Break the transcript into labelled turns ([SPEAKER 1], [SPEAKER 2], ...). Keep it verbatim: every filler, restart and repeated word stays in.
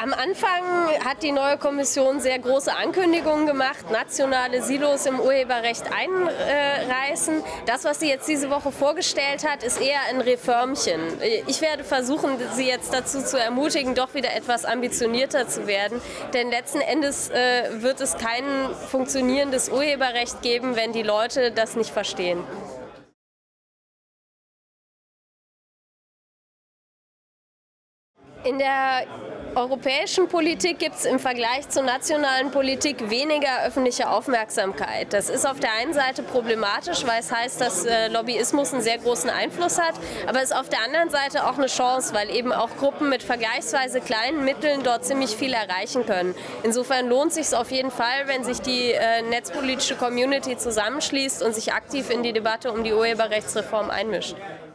[SPEAKER 1] Am Anfang hat die neue Kommission sehr große Ankündigungen gemacht, nationale Silos im Urheberrecht einreißen. Das, was sie jetzt diese Woche vorgestellt hat, ist eher ein Reformchen. Ich werde versuchen, sie jetzt dazu zu ermutigen, doch wieder etwas ambitionierter zu werden. Denn letzten Endes äh, wird es kein funktionierendes Urheberrecht geben, wenn die Leute das nicht verstehen. In der europäischen Politik gibt es im Vergleich zur nationalen Politik weniger öffentliche Aufmerksamkeit. Das ist auf der einen Seite problematisch, weil es heißt, dass äh, Lobbyismus einen sehr großen Einfluss hat, aber es ist auf der anderen Seite auch eine Chance, weil eben auch Gruppen mit vergleichsweise kleinen Mitteln dort ziemlich viel erreichen können. Insofern lohnt es sich auf jeden Fall, wenn sich die äh, netzpolitische Community zusammenschließt und sich aktiv in die Debatte um die Urheberrechtsreform einmischt.